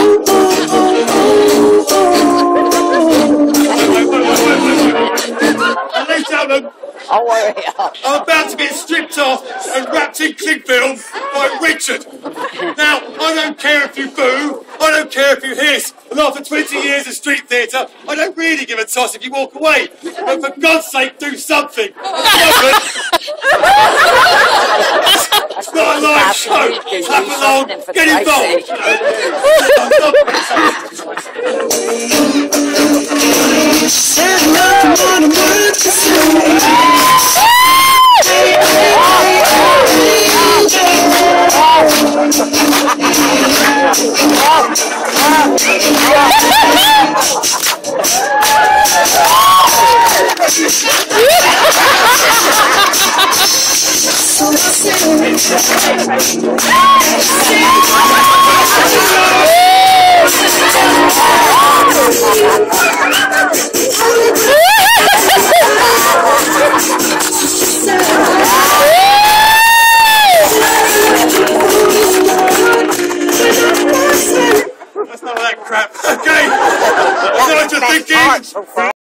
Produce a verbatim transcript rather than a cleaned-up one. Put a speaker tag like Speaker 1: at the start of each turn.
Speaker 1: Ladies and gentlemen,
Speaker 2: I'll worry it up.
Speaker 1: I'm about to get stripped off and wrapped in Clingfilm by Richard. Now, I don't care if you boo, I don't care if you hiss, and after twenty years of street theatre, I don't really give a toss if you walk away. But for God's sake, do something. It's not a live show. Clap along, get involved. That's not that crap. Okay. I know what you're thinking.